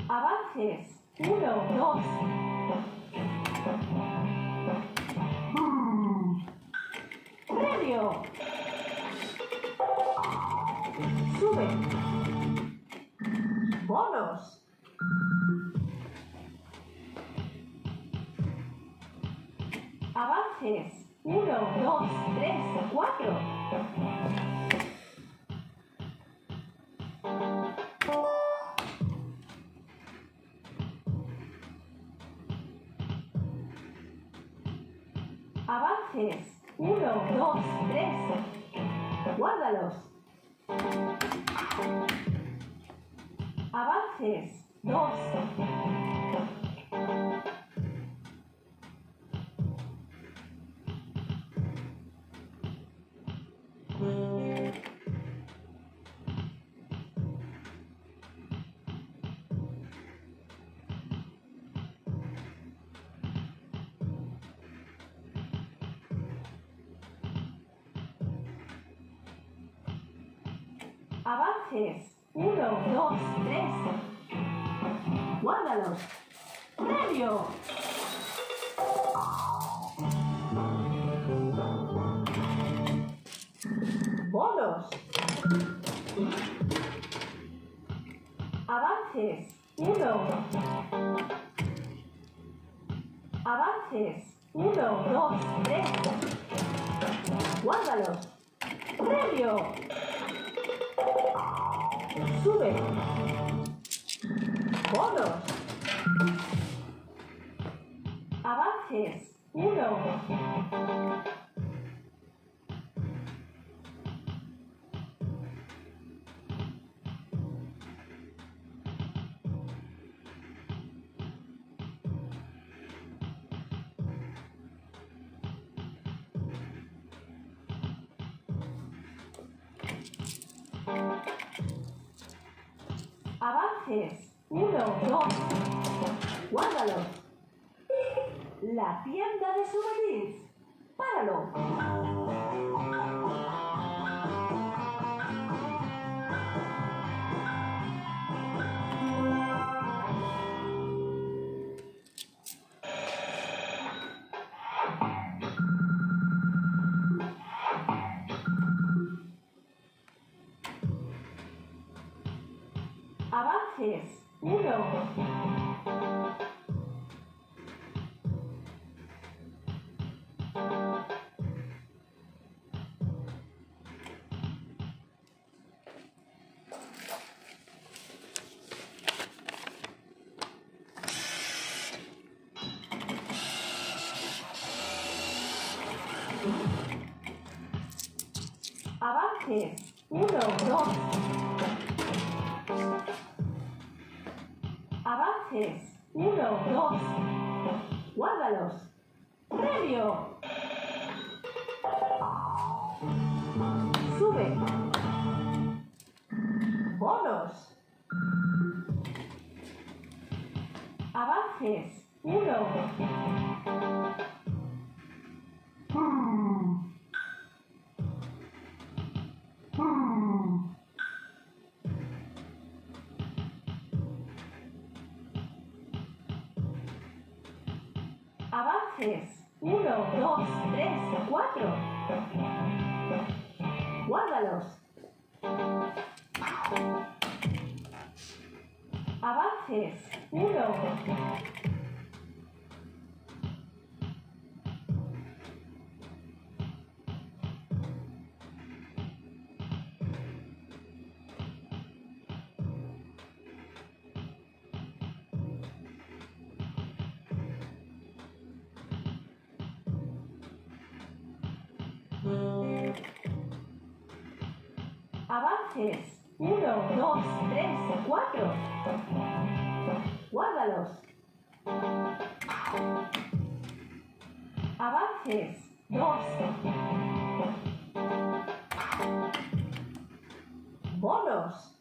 Avances. 1, 2. Premio. Sube. Bonos. Avances. 1, 2, 3, 4. Avances. 1, 2, 3. Guárdalos. Avances. 2. Avances. 1, 2, 3. Guárdalos. Premio. Bonos. Avances. 1. Avances. 1, 2, 3. Guárdalos. Premio. Sube. Bonos. Avances. 1. Avances. 1, 2. Guárdalos. La tienda de souvenirs. Páralo. Avances. 1. Avances. 1, 2. Avances. 1, 2. Guárdalos. Premio. Sube. Bonos. Avances. 1. Avances. 1, 2, 3, 4. Guárdalos. Avances. 1. Avances. 1, 2, 3, 4. Guárdalos. Avances. 2. Bonos.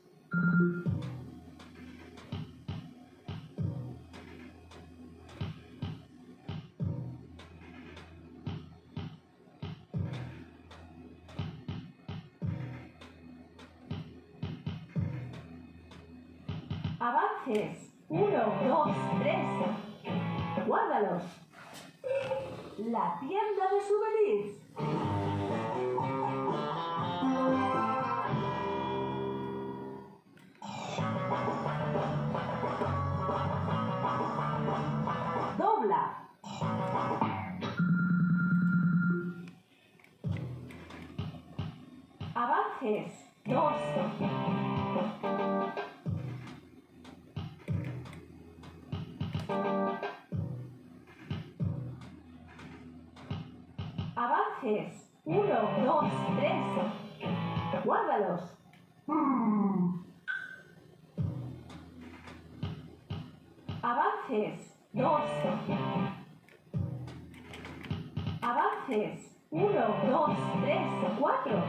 Avances. 1, 2, 3. Guárdalos. La tienda de souvenirs. Dobla. Avances. 2. Avances. 1, 2, 3. Guárdalos. Avances. 2. Avances. 1, 2, 3, 4.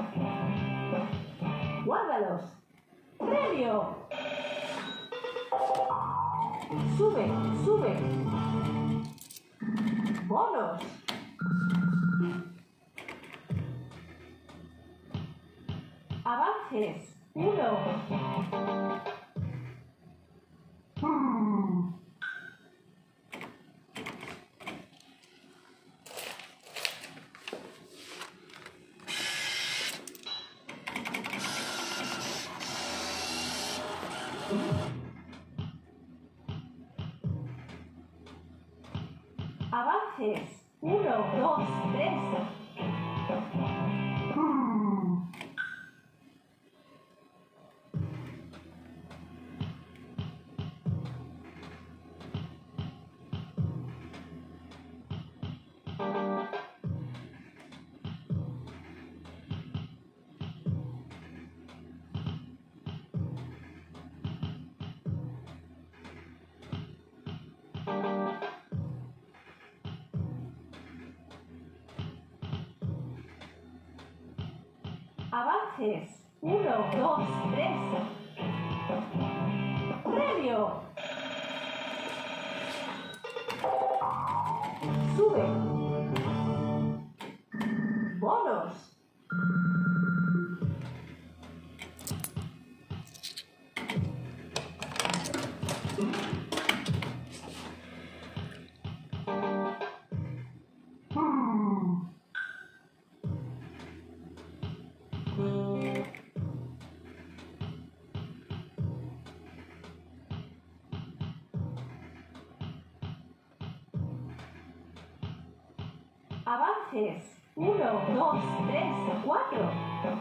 Guárdalos. ¡Premio! Sube, sube. Bonos. Avances. 1. Avances. 1, 2, 3. Avances. 1, 2, 3. ¡Premio! Sube. Bonos. Avances. 1, 2, 3, 4.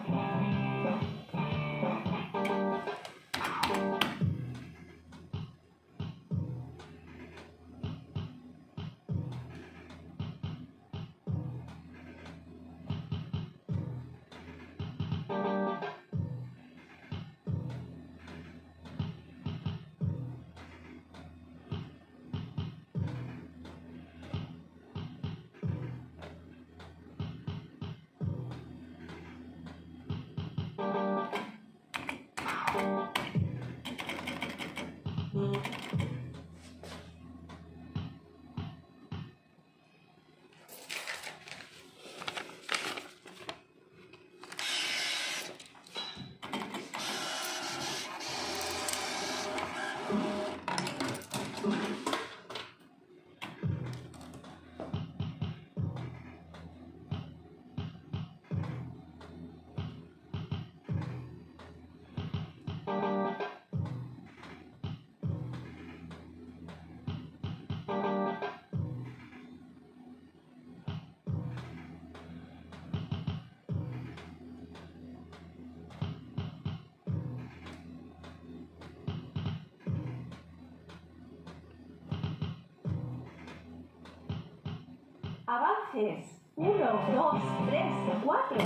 Avances. 1, 2, 3, 4.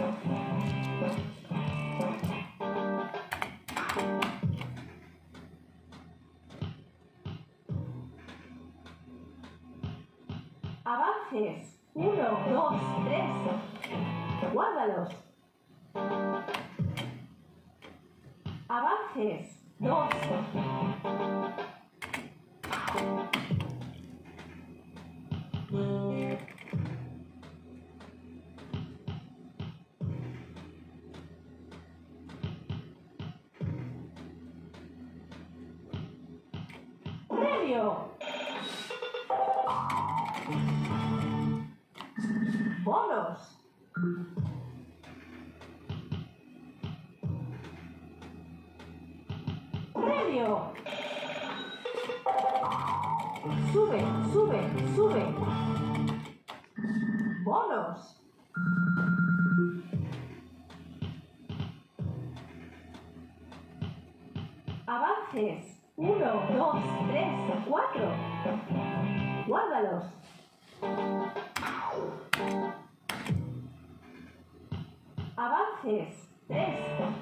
Avances. 1, 2, 3. Guárdalos. Avances. 2. ¡Premio! ¡Bonos! ¡Premio! Sube, sube, sube. ¡Bonos! Avances. 1, 2, 3, 4. Guárdalos. Avances. 3.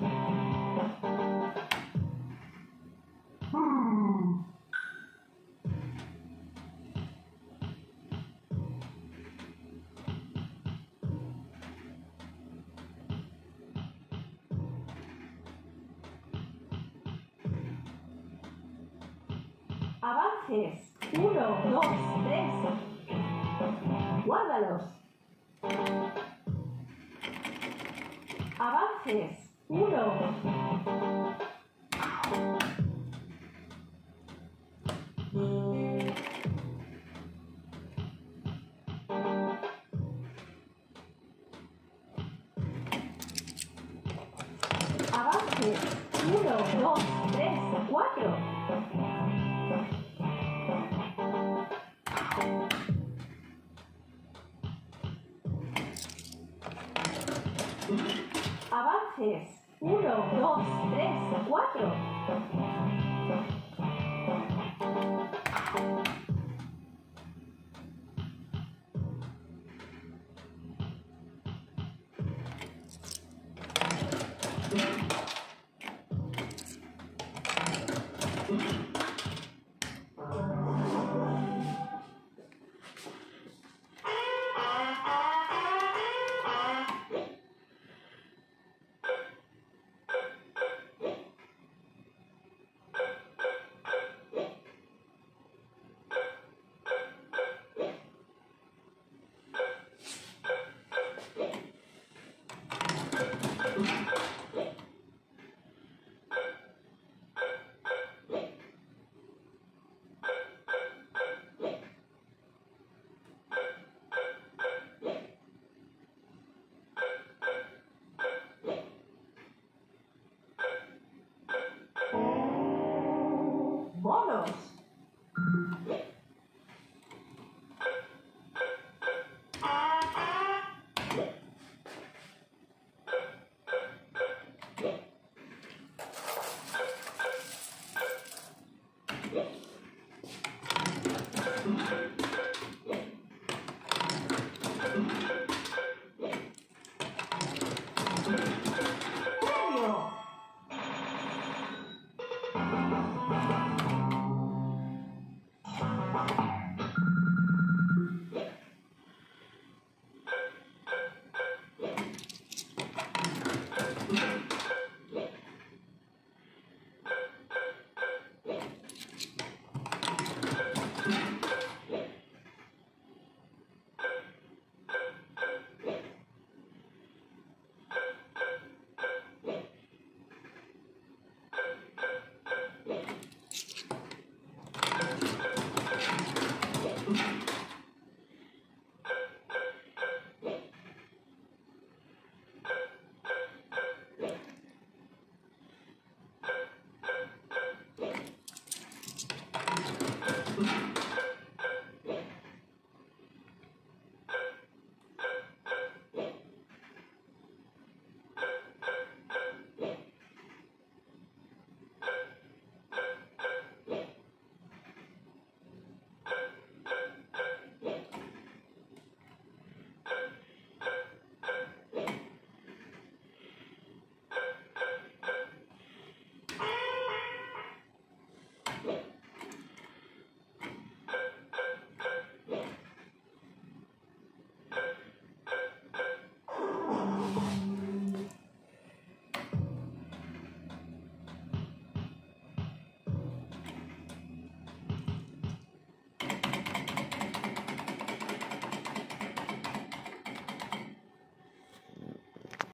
Avances. 1, 2, 3. Guárdalos. Avances. 1. Avances. 1, 2, 3, 4. Avances. 1, 2, 3, 4. Bonos.